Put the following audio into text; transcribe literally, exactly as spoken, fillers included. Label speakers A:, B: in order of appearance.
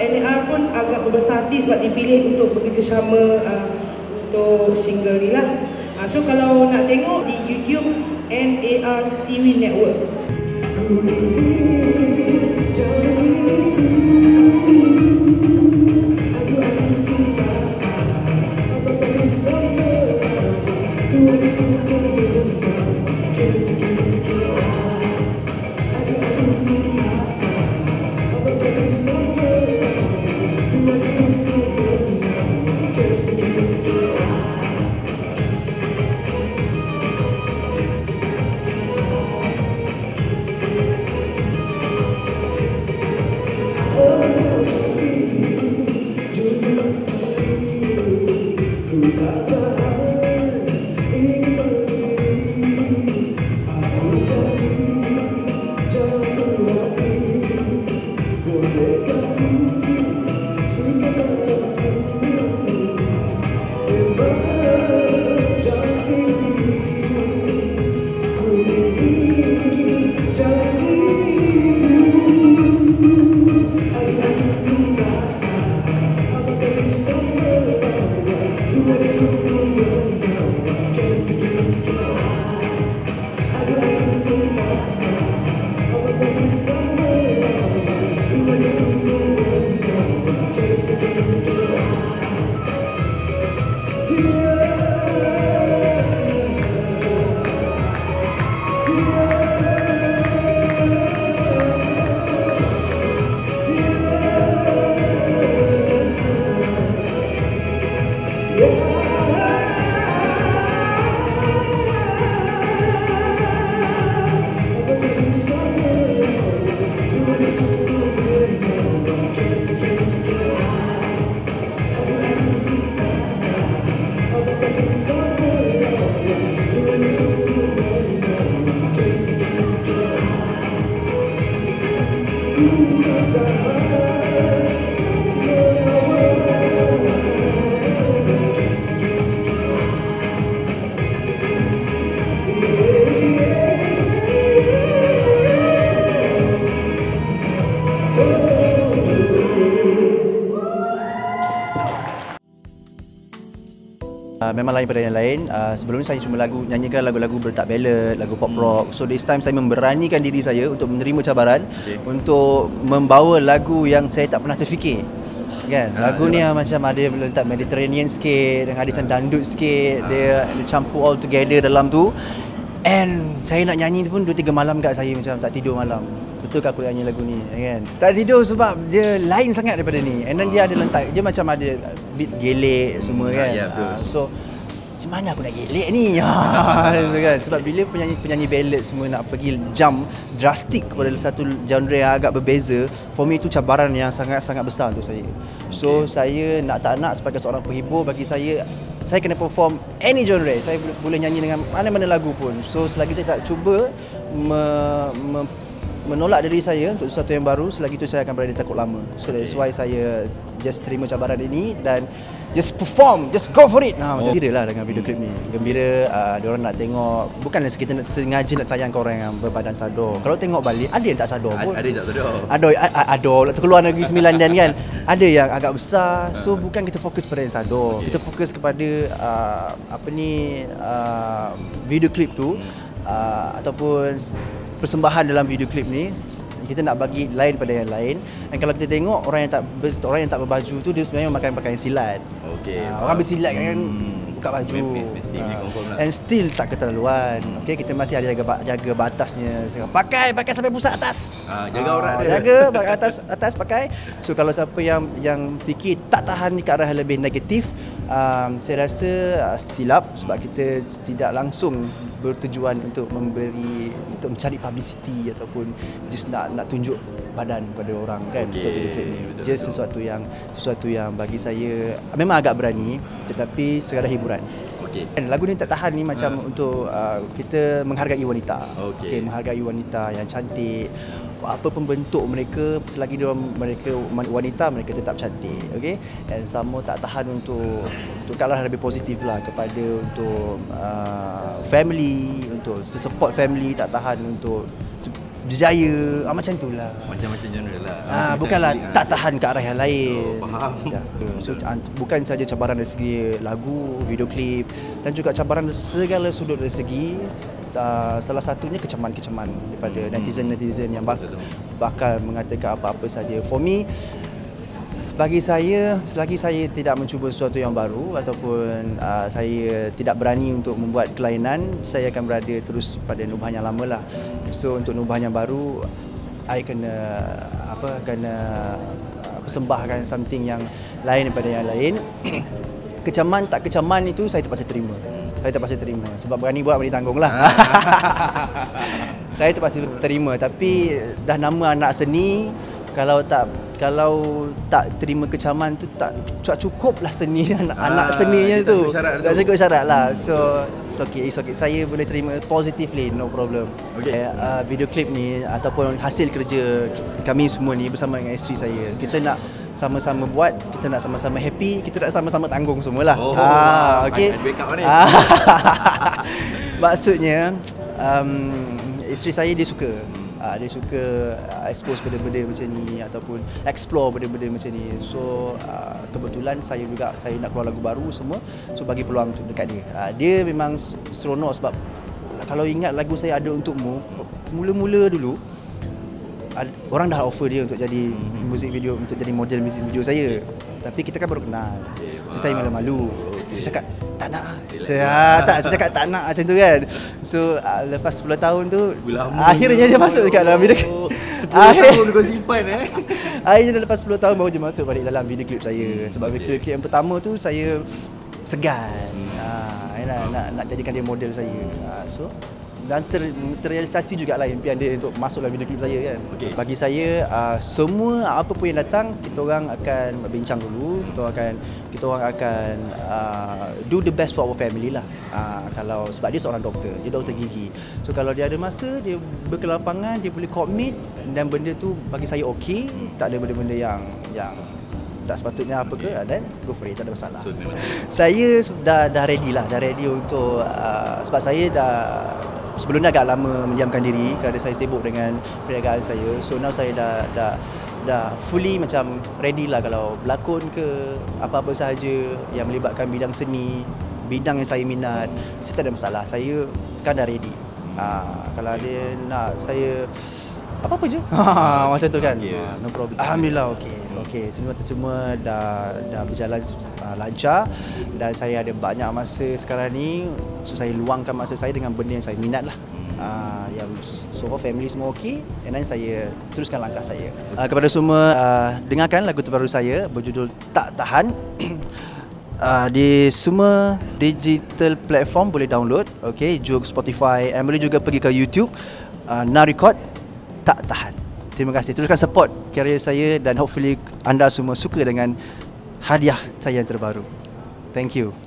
A: N A R pun agak berbesar hati sebab dipilih untuk bekerjasama uh, untuk single ni lah. Uh, so kalau nak tengok di YouTube N A R T V Network.
B: Uh, memang lain pada yang lain. Uh, sebelum ni saya cuma lagu nyanyikan lagu-lagu bertak ballad, lagu pop rock. So this time saya memberanikan diri saya untuk menerima cabaran, okay, untuk membawa lagu yang saya tak pernah terfikir. Kan? Ha, lagu ni macam ada letak Mediterranean sikit, dengan ada macam dandut sikit, ha. dia, dia campur all together dalam tu. And saya nak nyanyi pun dua tiga malam kat saya macam tak tidur malam. Betul ke aku nyanyi lagu ni, kan? Tak tidur sebab dia lain sangat daripada ni. And then dia ada lentak, dia macam ada beat gelek semua, kan?
C: Ya,
B: uh, so macam mana aku nak gelek ni? Kan? Sebab bila penyanyi-penyanyi ballad semua nak pergi jump drastik kepada satu genre yang agak berbeza, for me itu cabaran yang sangat-sangat besar untuk saya. So okay, saya nak tak nak sebagai seorang penghibur, bagi saya saya kena perform any genre. Saya boleh nyanyi dengan mana-mana lagu pun. So selagi saya tak cuba me, me, menolak diri saya untuk sesuatu yang baru, selagi itu saya akan berada di takut lama. So that's why saya just terima cabaran ini dan just perform, just go for it. Nah, oh. Gembira lah dengan video klip ni. Gembira, uh, diorang nak tengok. Bukanlah kita nak sengaja nak tayang ke orang yang berbadan sadar. Kalau tengok balik, ada yang tak sadar pun.
C: Ada yang tak sadar.
B: Ada, ada, ada terkeluar negeri sembilan dan kan. Ada yang agak besar. So bukan kita fokus pada yang sadar. Okay. Kita fokus kepada uh, apa ni uh, video klip tu, uh, ataupun persembahan dalam video klip ni. Kita nak bagi lain pada yang lain. Dan kalau kita tengok orang yang tak orang yang tak berbaju tu, dia sebenarnya memakai pakaian silat. Okey. Uh, orang bersilat kan hmm. buka baju. Uh, and still tak keterlaluan. Okey, kita masih ada jaga jaga batasnya. Pakai pakai sampai pusat atas.
C: Uh, jaga
B: uh,
C: orang dia.
B: Jaga pakai atas atas pakai. So kalau siapa yang yang fikir tak tahan ke arah yang lebih negatif, um, saya rasa uh, silap sebab kita tidak langsung bertujuan untuk memberi, untuk mencari publicity ataupun just nak nak tunjuk badan pada orang, kan. Okay. Untuk video klip ni just sesuatu yang sesuatu yang bagi saya memang agak berani, tetapi sekadar hiburan. Okay. Lagu ni tak tahan ni macam uh. untuk uh, kita menghargai wanita. Okay. Okay, menghargai wanita yang cantik, apa pun bentuk mereka, selagi dia mereka wanita, mereka tetap cantik. Okey, dan sama tak tahan untuk untuk kalau lebih positif lah kepada untuk uh, family, untuk support family, tak tahan untuk berjaya, ah, macam tu lah.
C: Macam-macam genre lah.
B: Ah, bukanlah tak tahan ke arah yang lain.
C: Oh, faham.
B: Ya. So bukan saja cabaran dari segi lagu, video klip, dan juga cabaran dari segala sudut dari segi uh, salah satunya kecaman-kecaman daripada netizen-netizen yang bak bakal mengatakan apa-apa saja. For me, bagi saya, selagi saya tidak mencuba sesuatu yang baru ataupun uh, saya tidak berani untuk membuat kelainan, saya akan berada terus pada nubahan yang lama lah. So untuk nubahan yang baru, I kena apa kena uh, persembahkan something yang lain daripada yang lain. Kecaman tak kecaman itu saya terpaksa terima. Saya terpaksa terima sebab berani buat berani tanggung lah. Saya terpaksa terima, tapi dah nama anak seni, kalau tak kalau tak terima kecaman tu tak cukup lah seni anak, ah, anak seninya tu. Tak cukup syarat lah. So it's okay, it's okay. Saya boleh terima positively, no problem. Okay. Uh, video klip ni ataupun hasil kerja kami semua ni bersama dengan isteri saya, kita nak sama-sama buat, kita nak sama-sama happy, kita nak sama-sama tanggung semualah.
C: Oh,
B: ah, okay. Ah, maksudnya um, isteri saya dia suka. Uh, dia suka uh, expose benda-benda macam ni ataupun explore benda-benda macam ni. So uh, kebetulan saya juga saya nak keluar lagu baru semua, so bagi peluang untuk dekat dia. Uh, dia memang seronok sebab kalau ingat lagu saya Ada Untukmu, mula-mula dulu uh, orang dah offer dia untuk jadi music video, untuk jadi model music video saya. Tapi kita kan baru kenal. So saya malu-malu. Saya cakap tak nak. Saya tak saya cakap tak nak macam tu kan. So uh, lepas sepuluh tahun tu akhirnya dia masuk dekat dalam video.
C: sepuluh tahun kau simpan eh.
B: Akhirnya lepas sepuluh tahun baru dia masuk balik dalam video klip saya. Sebab video klip yang pertama tu saya segan. Ah, nak nak nak jadikan dia model saya. Ah, so dan ter, terrealisasi jugalah impian dia untuk masuk dalam video klip saya kan. Okay. Bagi saya uh, semua apa pun yang datang, kita orang akan bincang dulu, kita akan kita orang akan uh, do the best for our family lah. Uh, kalau sebab dia seorang doktor, dia doktor gigi. So kalau dia ada masa, dia berkelapangan, dia boleh commit dan benda tu bagi saya okey, tak ada benda-benda yang yang tak sepatutnya apa ke, dan go for it, tak ada masalah. So, saya dah dah ready lah, dah ready untuk uh, sebab saya dah sebelum ni agak lama mendiamkan diri kerana saya sibuk dengan perniagaan saya. So now saya dah dah dah fully macam ready lah kalau berlakon ke apa-apa sahaja yang melibatkan bidang seni, bidang yang saya minat, saya tak ada masalah. Saya sekarang dah ready. Ha, kalau dia nak saya apa-apa je. Ha, macam tu kan. Okay. No problem. Alhamdulillah okey. Okey, semua semua dah dah berjalan uh, lancar dan saya ada banyak masa sekarang ni, so saya luangkan masa saya dengan benda yang saya minat lah. Uh, yang so far family semua okey, and then saya teruskan langkah saya. Uh, kepada semua, uh, dengarkan lagu terbaru saya berjudul Tak Tahan. Uh, di semua digital platform boleh download, okey, juga Spotify, and boleh juga pergi ke YouTube, uh, Narecord Tak Tahan. Terima kasih. Teruskan support karya saya dan hopefully anda semua suka dengan hadiah saya yang terbaru. Thank you.